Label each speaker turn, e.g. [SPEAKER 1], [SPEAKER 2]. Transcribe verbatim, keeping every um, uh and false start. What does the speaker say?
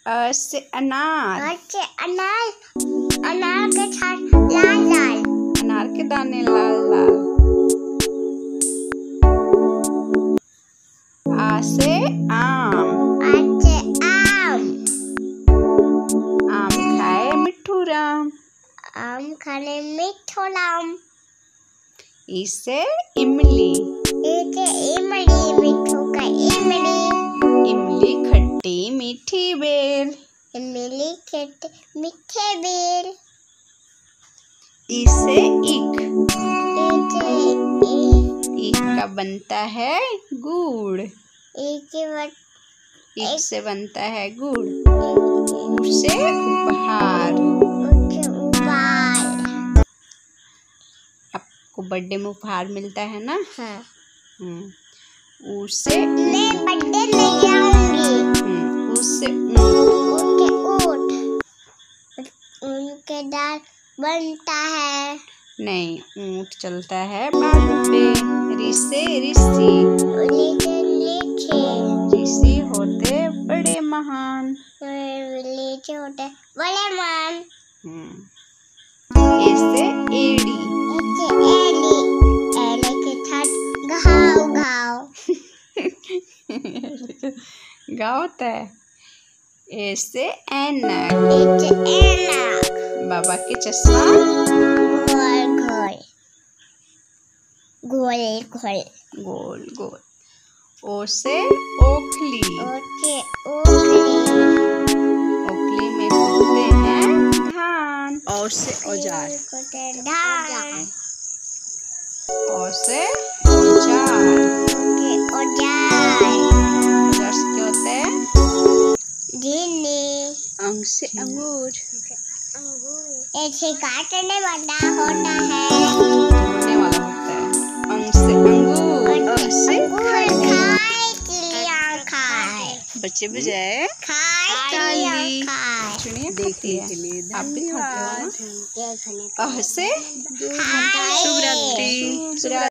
[SPEAKER 1] अ से अनार।
[SPEAKER 2] अ से अनार, अनार के साथ लाल लाल।
[SPEAKER 1] अनार के दाने लाल लाल। आ से आम।
[SPEAKER 2] आ से आम।
[SPEAKER 1] आम खाए मिठू राम।
[SPEAKER 2] आम खाने मिठू राम।
[SPEAKER 1] ई से इमली।
[SPEAKER 2] ई से इमली, मिठू का इमली।
[SPEAKER 1] इमली खट्टी मीठी बेल।
[SPEAKER 2] इमली खट्टी मीठे बेल।
[SPEAKER 1] ई से ईख।
[SPEAKER 2] ई से ईख।
[SPEAKER 1] ईख का बनता है गुड़।
[SPEAKER 2] ईख से बन
[SPEAKER 1] ईख से बनता है गुड़। ऊ से उपहार।
[SPEAKER 2] ऊ से उपहार।
[SPEAKER 1] आपको बर्थडे में उपहार मिलता है ना।
[SPEAKER 2] हाँ।
[SPEAKER 1] हम्म। ऊ से
[SPEAKER 2] मैं बर्थडे में जाऊंगी।
[SPEAKER 1] हम्म। ऊ से ऊँट।
[SPEAKER 2] ऊँट के ऊँट। उनके दाल बनता है।
[SPEAKER 1] नहीं, ऊँट चलता है बालू पे। ऋ से ऋषि। ऋषि होते बड़े महान।
[SPEAKER 2] ऋषि होते बड़े महान।
[SPEAKER 1] हम्म। ए से एड़ी।
[SPEAKER 2] ए से एड़ी। एड़ी के साथ घाव घाव।
[SPEAKER 1] गाँव होता है। ए से ऐनक।
[SPEAKER 2] ए से ऐनक।
[SPEAKER 1] बाबा के चश्मा
[SPEAKER 2] गोल गोल। गोल गोल।
[SPEAKER 1] गोल गोल। ओ से ओखली।
[SPEAKER 2] ओ से ओखली।
[SPEAKER 1] ओखली में कुटते हैं धान। और से औजार।
[SPEAKER 2] कुटते धान।
[SPEAKER 1] और से औजार।
[SPEAKER 2] ओके औजार।
[SPEAKER 1] औजार से क्या होता है?
[SPEAKER 2] गिनी।
[SPEAKER 1] अंग से अंगूर।
[SPEAKER 2] ऐसे काटने वाला होता है।
[SPEAKER 1] तोड़ने वाला होता है। अंग से अंगूर। अ से
[SPEAKER 2] खाए चिड़िया खाए।
[SPEAKER 1] बच्चे बजाए
[SPEAKER 2] खाए
[SPEAKER 1] ताली।
[SPEAKER 2] खाए।
[SPEAKER 1] चिड़िया देखने के लिए आप भी खाते हो ना। अह से
[SPEAKER 2] खाए।
[SPEAKER 1] शुभ रात्रि।